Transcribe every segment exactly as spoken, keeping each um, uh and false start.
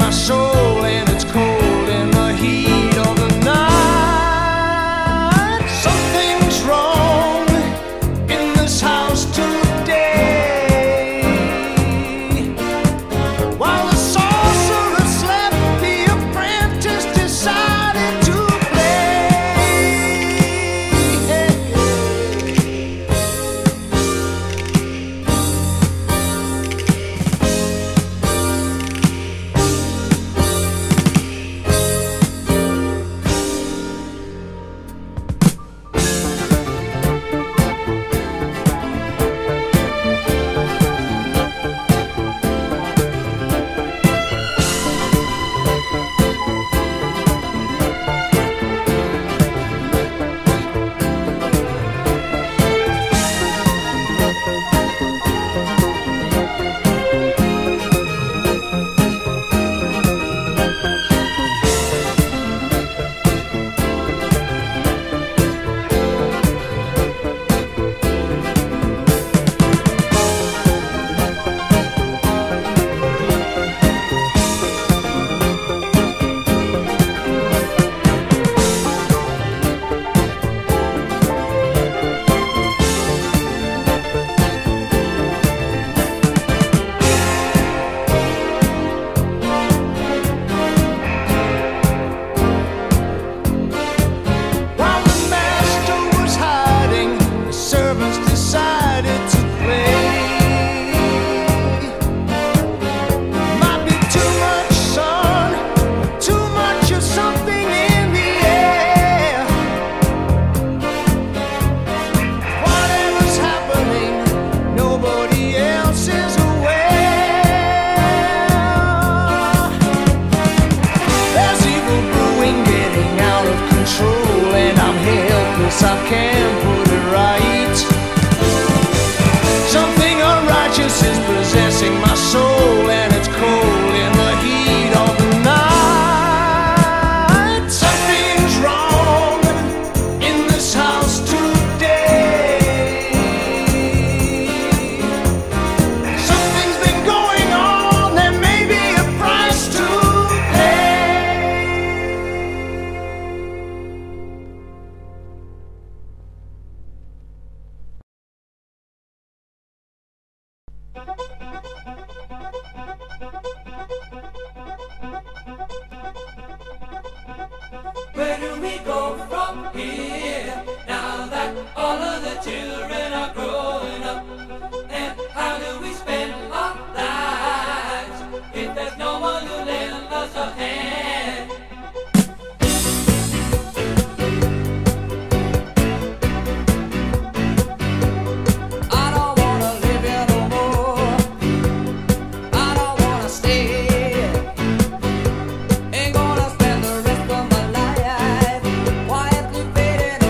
my soul, and it's cold in the heat of the night. Something's wrong in this house today. While the sorcerer slept, the apprentice decided to I can't put it right. Something unrighteous is possessing my soul, and it's cold in the heat of the night. Something's wrong in this house today. Something's been going on, there may be a price to Where do we go from here, now that all of the children are growing up? And how do we spend our lives if there's no one to lend us a hand? I don't wanna live here no more. I don't wanna stay. Ain't gonna spend the rest of my life quietly fading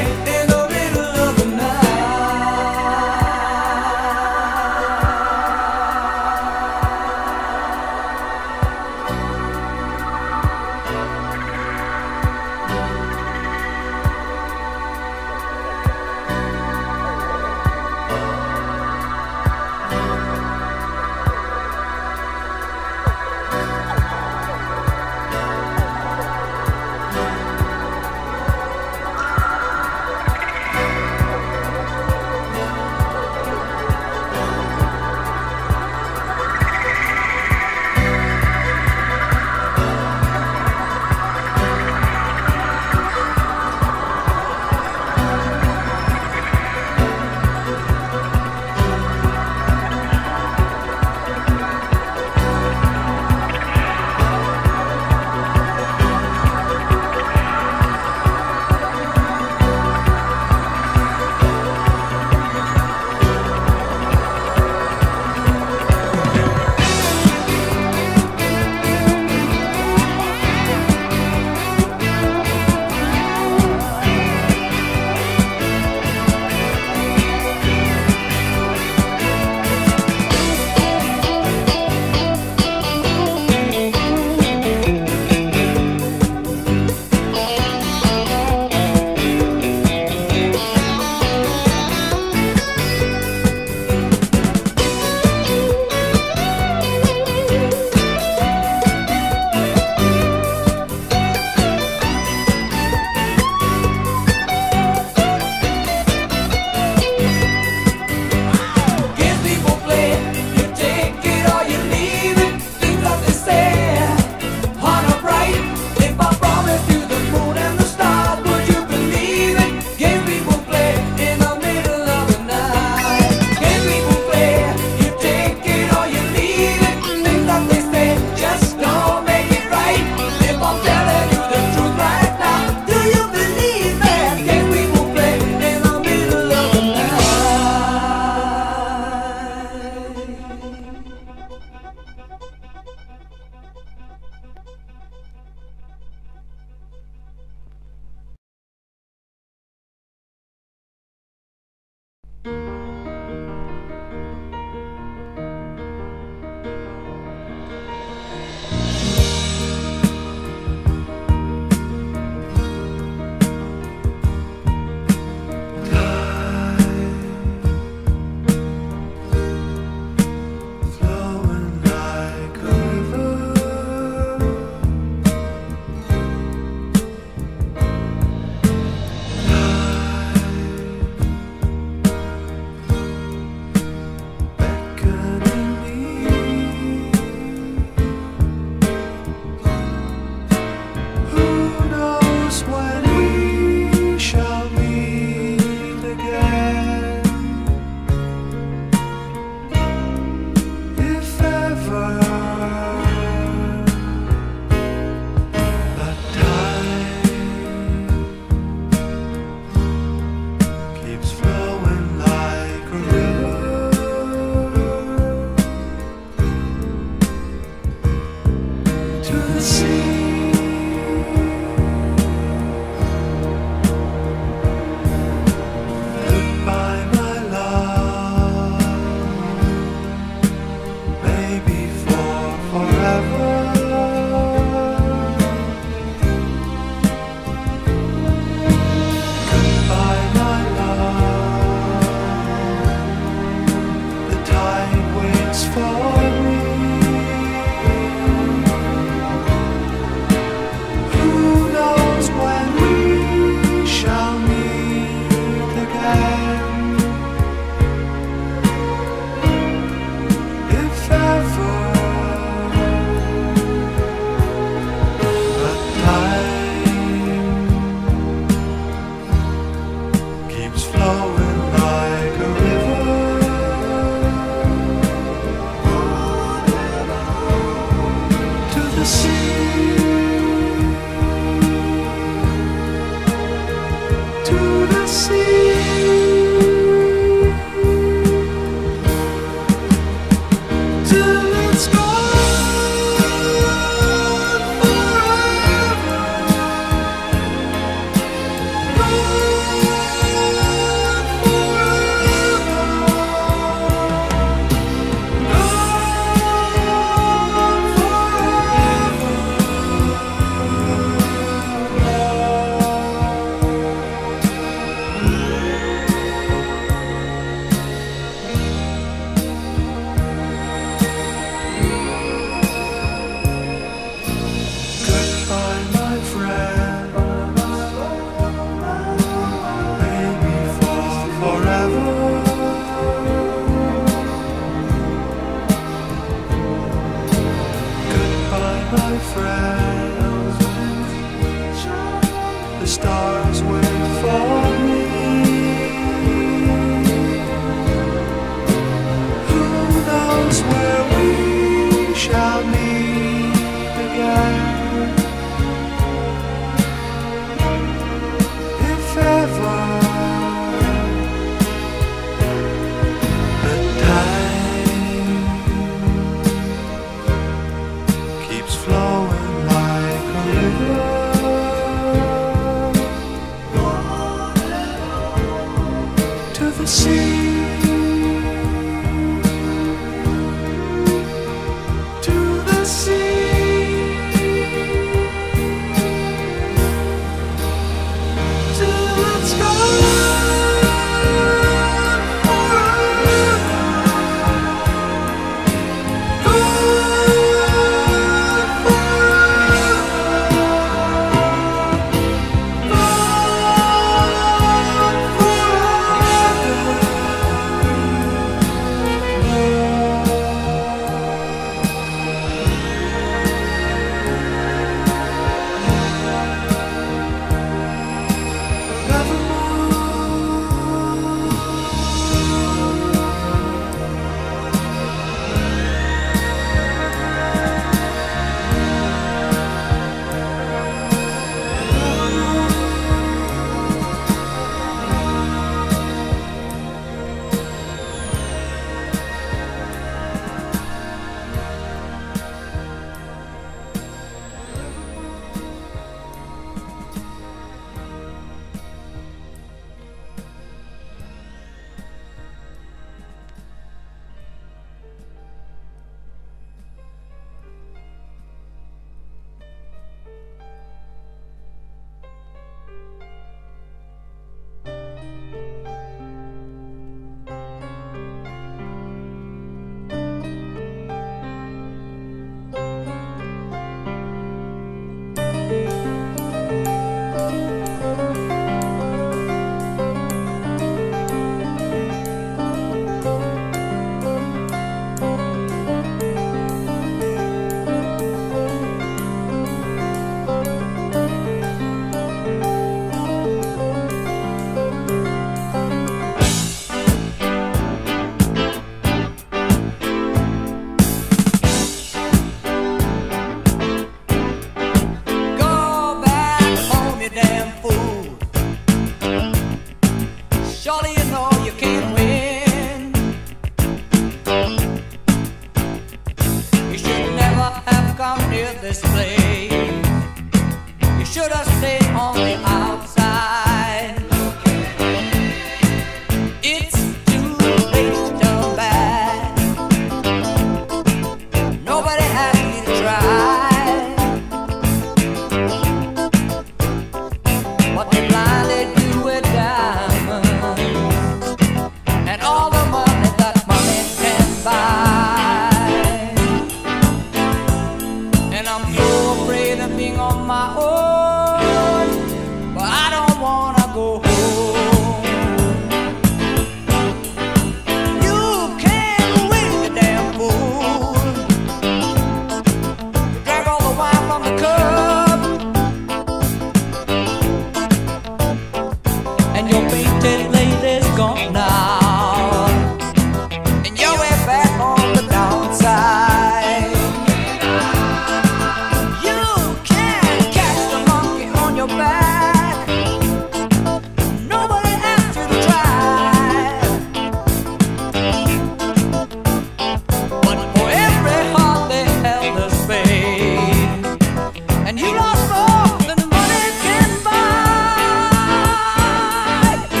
And you lost more than money can buy.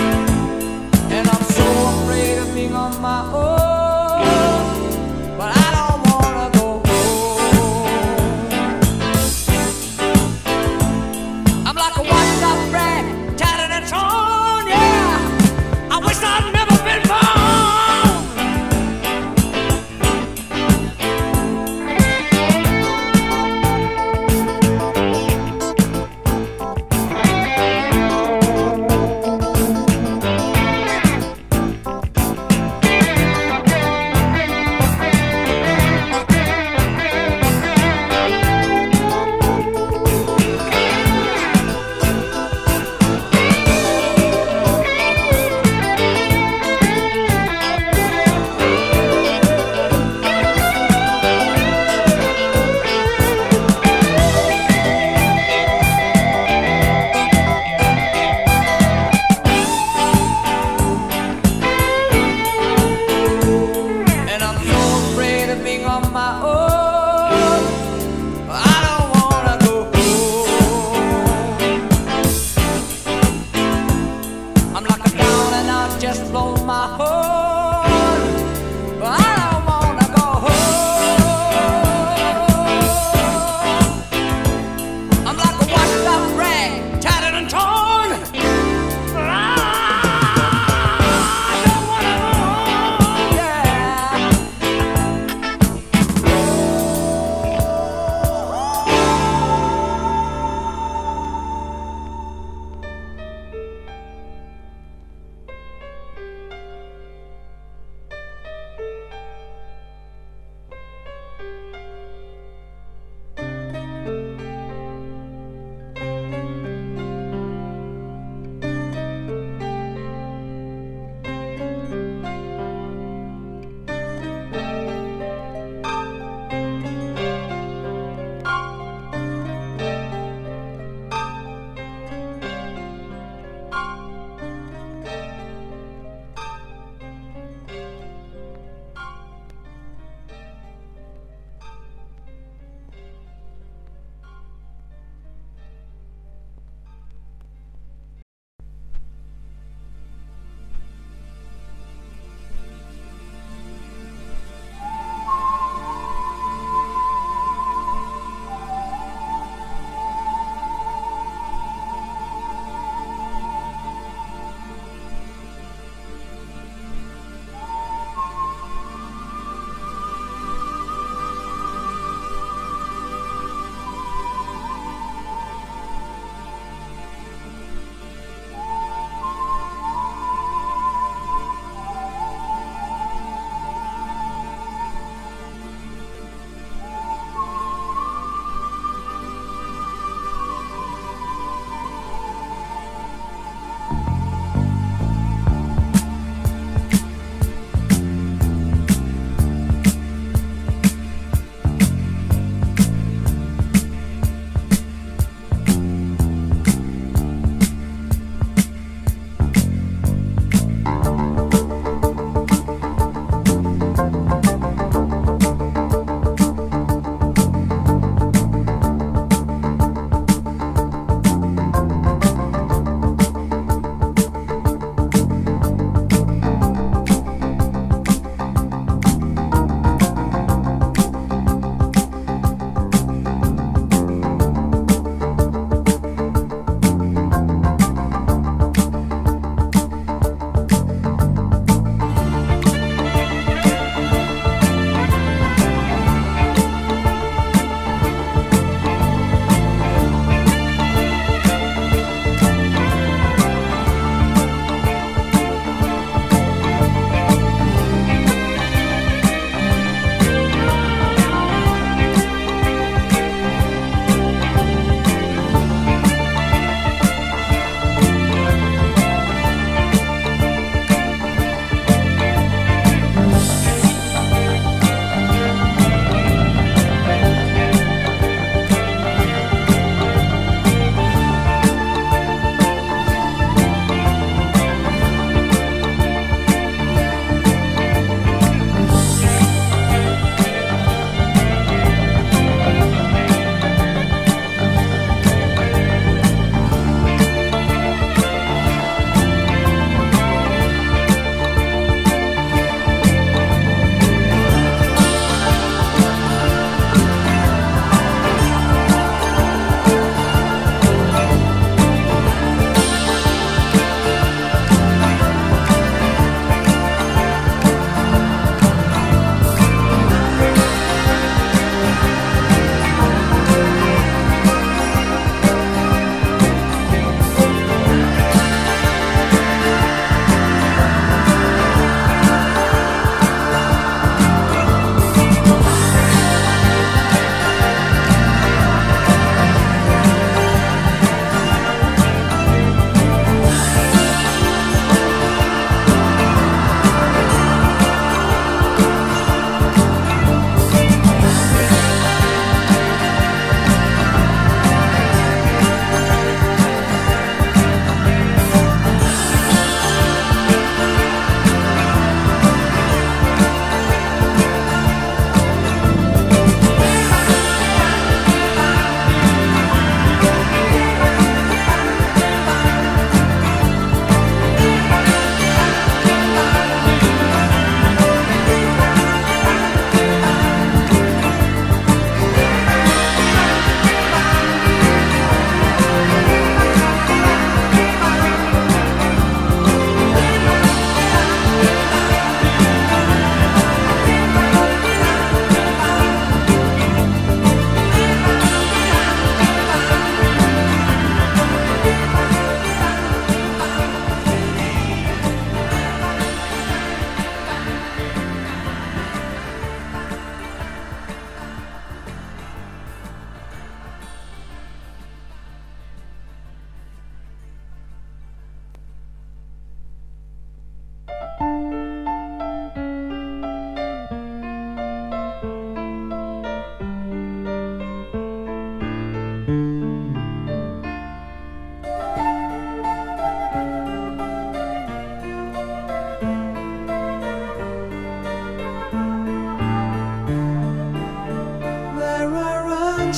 and I'll just blow my horn. But I don't wanna go home. I'm like a washed up rag, tattered and torn. But I don't wanna go home, yeah.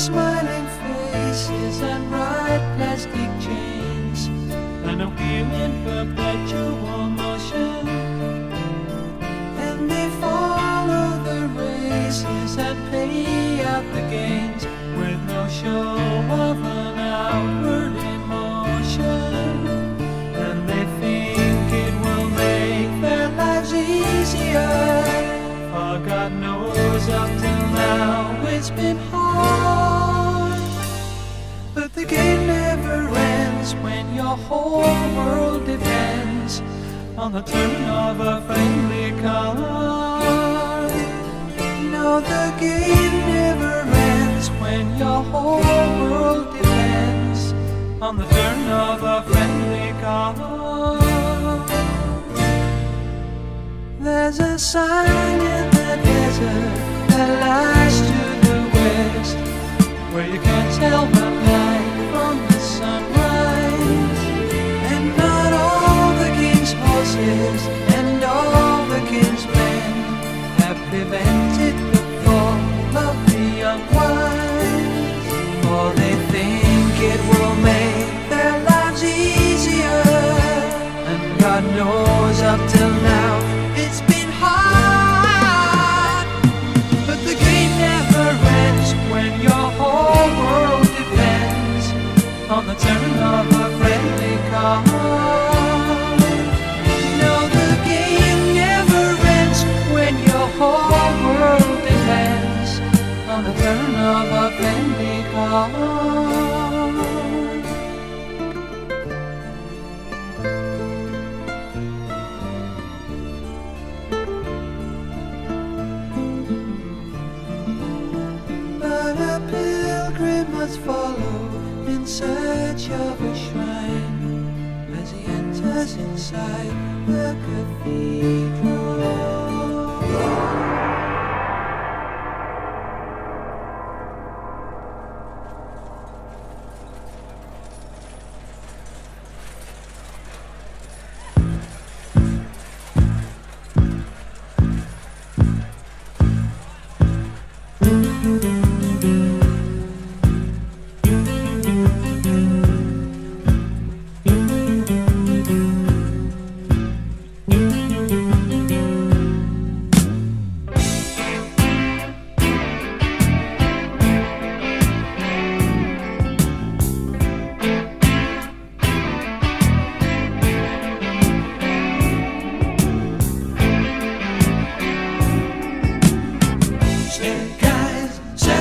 smiling faces and bright plastic chains, and a wheel in perpetual motion. And they follow the races and pay out the gains with no show of an outward emotion. And they think it will make their lives easier, for God knows up till now it's been hard. But the game never ends when your whole world depends on the turn of a friendly card. No, the game never ends when your whole world depends on the turn of a friendly card. There's a sign in the desert that lies to the west, where you can't tell the night from the sunrise. And not all the king's horses and all the king's men have prevented the fall of the unwise, for they think it will make their lives easier. And God knows up till now it's been hard. But the game never ends when your whole world depends on the turn of a friendly card. No, the game never ends when your whole world depends on the turn of a friendly card. But a pilgrim must follow in search of a shrine as he enters inside the cathedral. Say, guys, say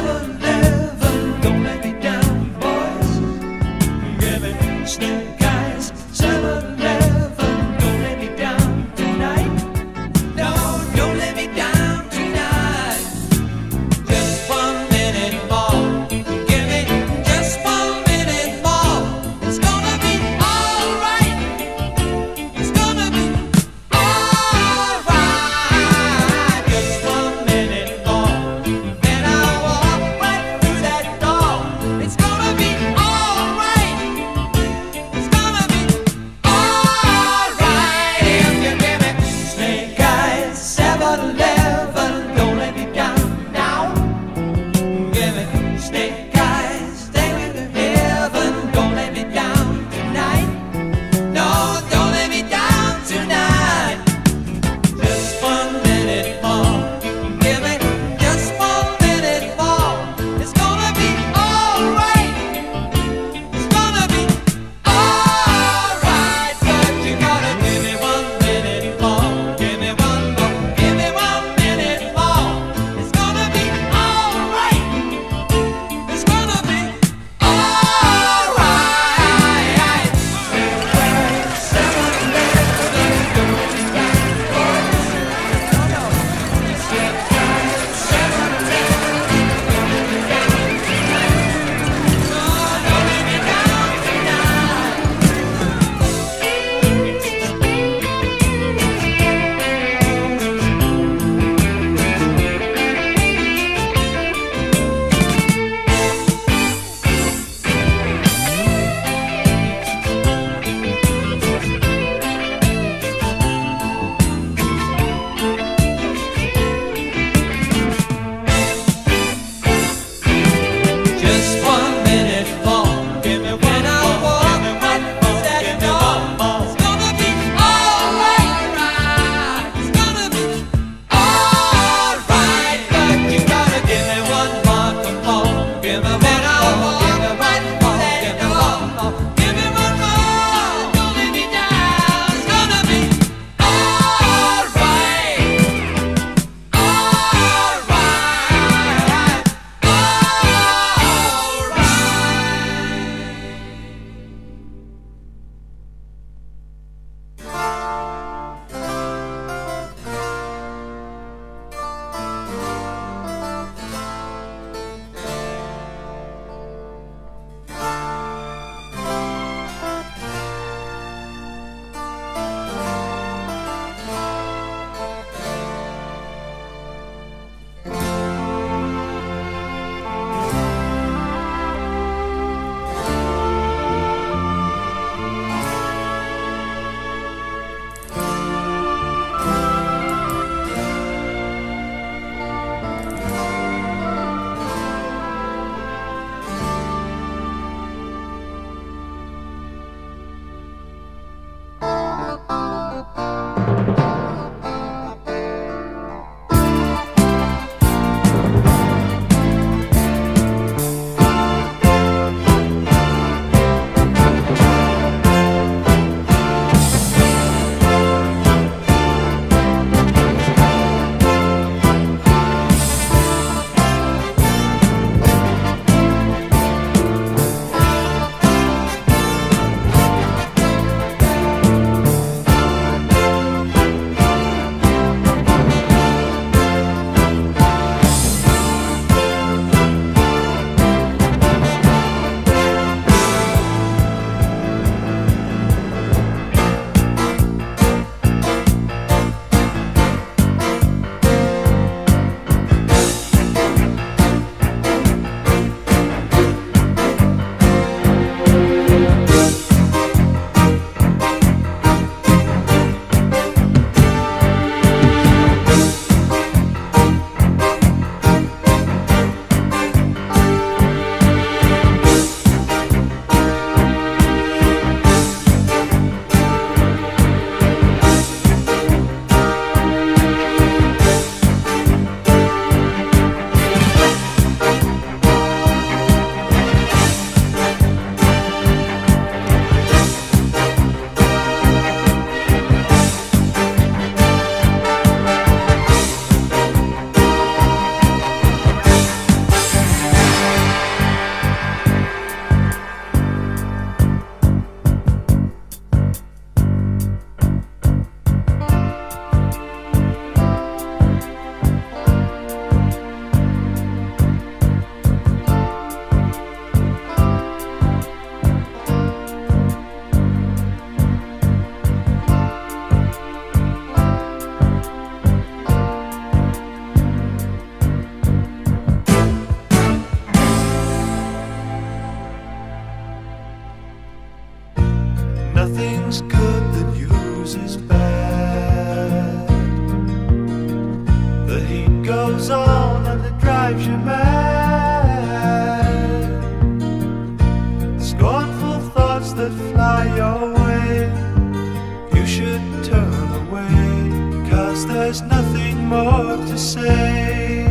was nothing more to say.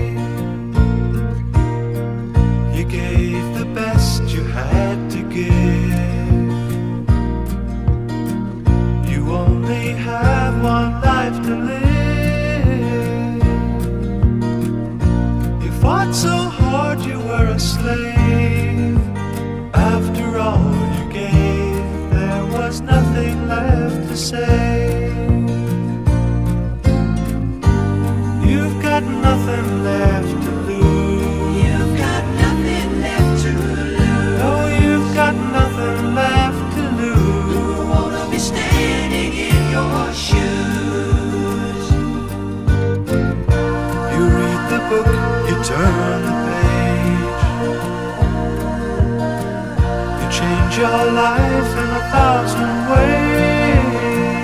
You gave the best you had to give. You only have one life to live. You fought so hard you were a slave. After all you gave, there was nothing left to say. You've got nothing left to lose. You've got nothing left to lose. No, you've got nothing left to lose. Who wanna be standing in your shoes? You read the book, you turn the page. You change your life in a thousand ways.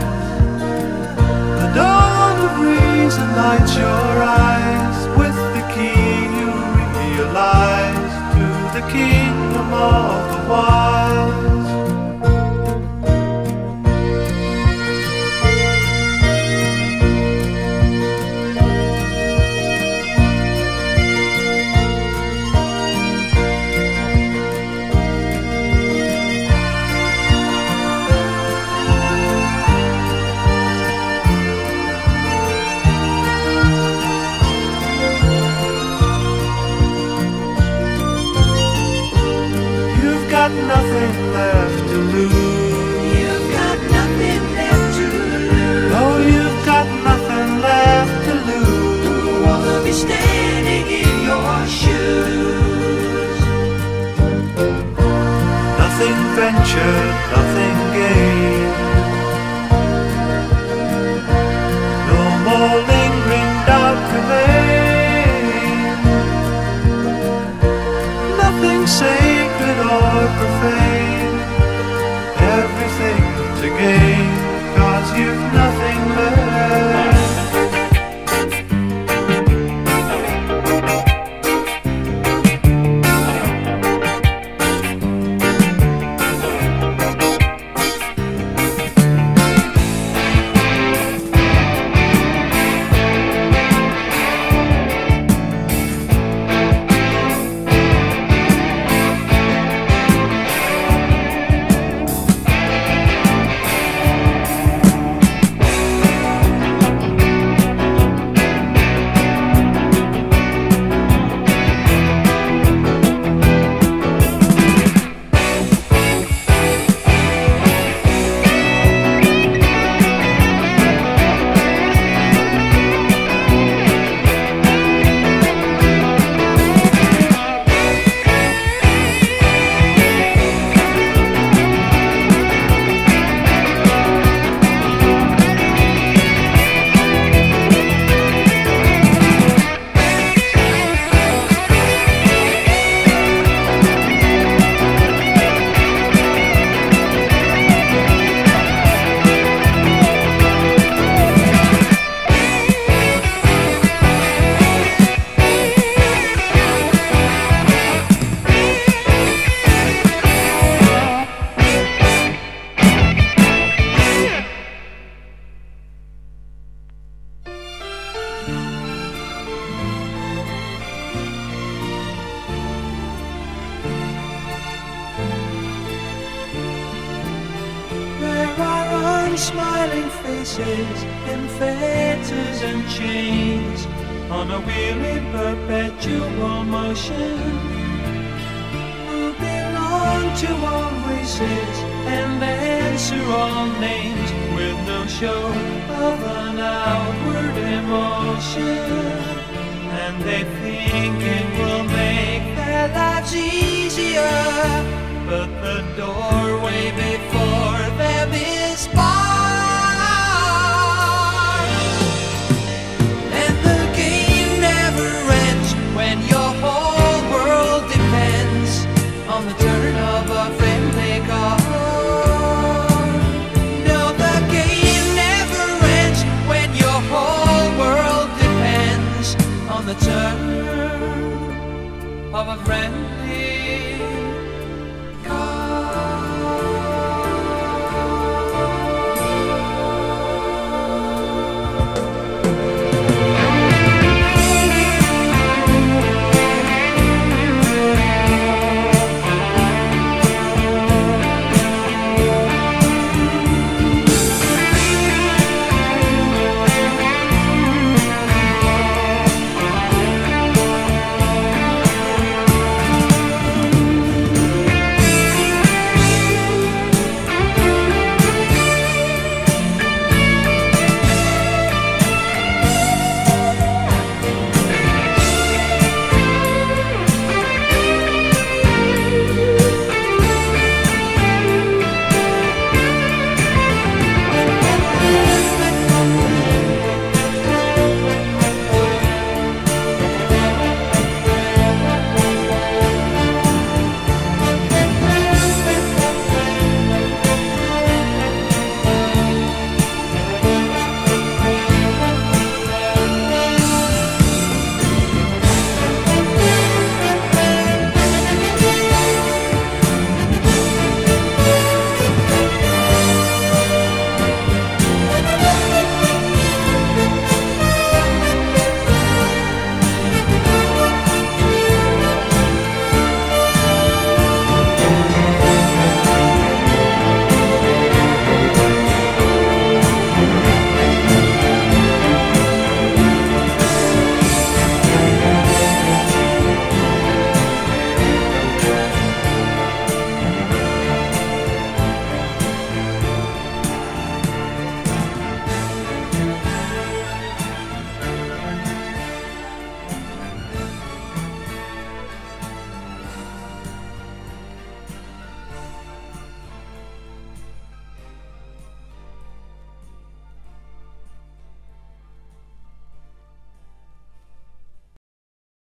The dawn of reason lights your eyes. With the key you realize to the kingdom of the wise. Nothing left to lose. You've got nothing left to lose. Oh, you've got nothing left to lose. Who wanna be standing in your shoes? Nothing ventured, nothing gained. No more lingering doubt remains. Nothing sacred or profane. Everything to gain, 'cause you've nothing left. Smiling faces in fetters and chains, on a weary perpetual motion, who belong to all races and answer all names with no show of an outward emotion. And they think it will make their lives easier, but the doorway before them is barred.